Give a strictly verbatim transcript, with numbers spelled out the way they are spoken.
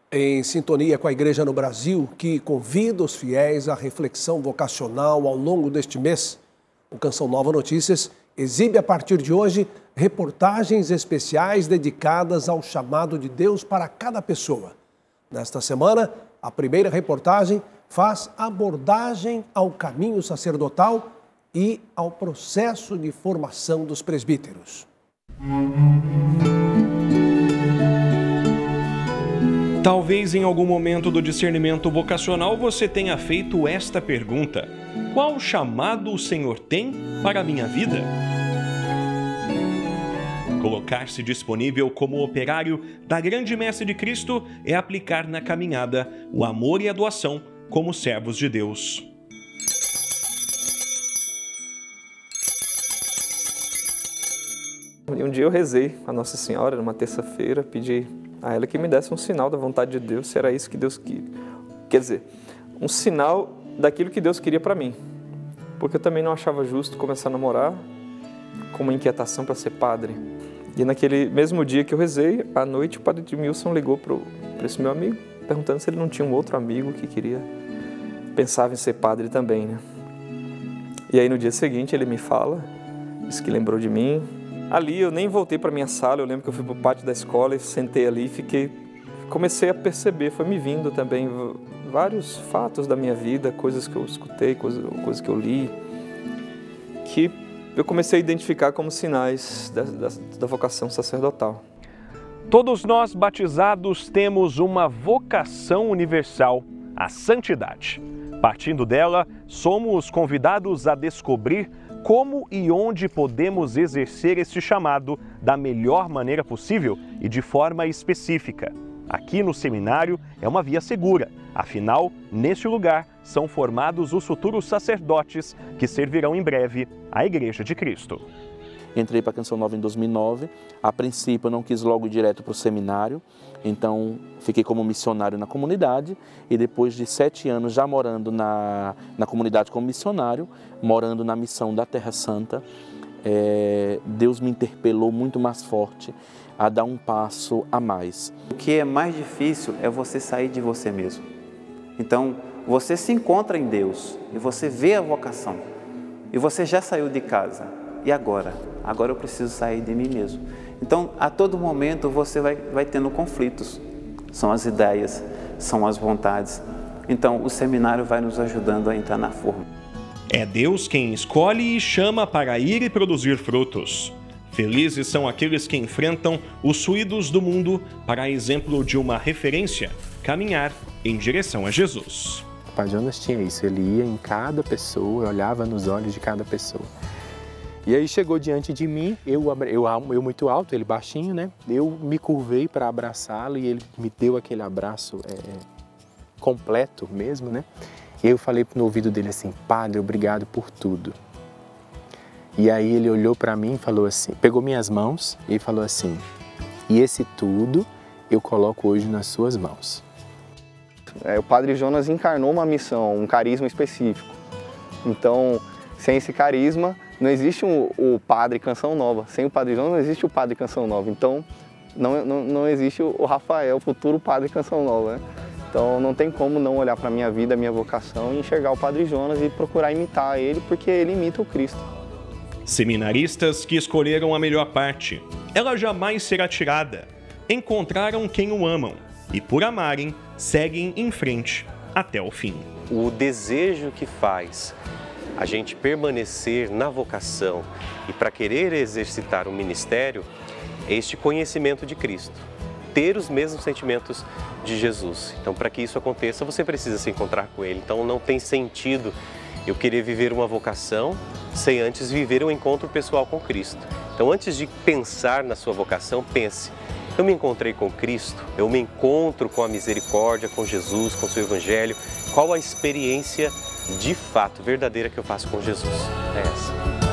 Em sintonia com a Igreja no Brasil, que convida os fiéis à reflexão vocacional ao longo deste mês, o Canção Nova Notícias exibe a partir de hoje reportagens especiais dedicadas ao chamado de Deus para cada pessoa. Nesta semana, a primeira reportagem faz abordagem ao caminho sacerdotal e ao processo de formação dos presbíteros. Talvez em algum momento do discernimento vocacional você tenha feito esta pergunta: qual chamado o Senhor tem para a minha vida? Colocar-se disponível como operário da grande Messe de Cristo é aplicar na caminhada o amor e a doação como servos de Deus. E um dia eu rezei a Nossa Senhora, numa terça-feira, pedi a ela que me desse um sinal da vontade de Deus, se era isso que Deus queria. Quer dizer, um sinal daquilo que Deus queria para mim. Porque eu também não achava justo começar a namorar com uma inquietação para ser padre. E naquele mesmo dia que eu rezei, à noite, o padre Edmilson ligou para esse meu amigo, perguntando se ele não tinha um outro amigo que queria, pensava em ser padre também, né? E aí no dia seguinte ele me fala, disse que lembrou de mim. Ali eu nem voltei para minha sala, eu lembro que eu fui para o pátio da escola e sentei ali e fiquei, comecei a perceber, foi me vindo também vários fatos da minha vida, coisas que eu escutei, coisas, coisas que eu li, que eu comecei a identificar como sinais da, da, da vocação sacerdotal. Todos nós batizados temos uma vocação universal, a santidade. Partindo dela, somos convidados a descobrir como e onde podemos exercer este chamado da melhor maneira possível e de forma específica. Aqui no seminário é uma via segura, afinal, neste lugar são formados os futuros sacerdotes que servirão em breve à Igreja de Cristo. Entrei para a Canção Nova em dois mil e nove, a princípio eu não quis logo ir direto para o seminário, então fiquei como missionário na comunidade e depois de sete anos já morando na, na comunidade como missionário, morando na missão da Terra Santa, é, Deus me interpelou muito mais forte a dar um passo a mais. O que é mais difícil é você sair de você mesmo. Então, você se encontra em Deus e você vê a vocação e você já saiu de casa. E agora? Agora eu preciso sair de mim mesmo. Então, a todo momento você vai, vai tendo conflitos. São as ideias, são as vontades. Então, o seminário vai nos ajudando a entrar na forma. É Deus quem escolhe e chama para ir e produzir frutos. Felizes são aqueles que enfrentam os ruídos do mundo para exemplo de uma referência, caminhar em direção a Jesus. O Pai Jonas tinha isso, ele ia em cada pessoa, olhava nos olhos de cada pessoa. E aí chegou diante de mim, eu, eu, eu muito alto, ele baixinho, né? Eu me curvei para abraçá-lo e ele me deu aquele abraço é, completo mesmo, né? E eu falei no ouvido dele assim: Padre, obrigado por tudo. E aí ele olhou para mim e falou assim, pegou minhas mãos e falou assim: e esse tudo eu coloco hoje nas suas mãos. É, o Padre Jonas encarnou uma missão, um carisma específico. Então, sem esse carisma, não existe um, o Padre Canção Nova. Sem o Padre Jonas não existe o Padre Canção Nova. Então, não, não, não existe o Rafael, o futuro Padre Canção Nova, né? Então, não tem como não olhar para a minha vida, a minha vocação e enxergar o Padre Jonas e procurar imitar ele, porque ele imita o Cristo. Seminaristas que escolheram a melhor parte. Ela jamais será tirada. Encontraram quem o amam e, por amarem, seguem em frente até o fim. O desejo que faz a gente permanecer na vocação e para querer exercitar o ministério é este conhecimento de Cristo, ter os mesmos sentimentos de Jesus. Então, para que isso aconteça, você precisa se encontrar com Ele. Então, não tem sentido eu querer viver uma vocação sem antes viver um encontro pessoal com Cristo. Então, antes de pensar na sua vocação, pense: eu me encontrei com Cristo, eu me encontro com a misericórdia, com Jesus, com o seu Evangelho. Qual a experiência de fato verdadeira que eu faço com Jesus? É essa.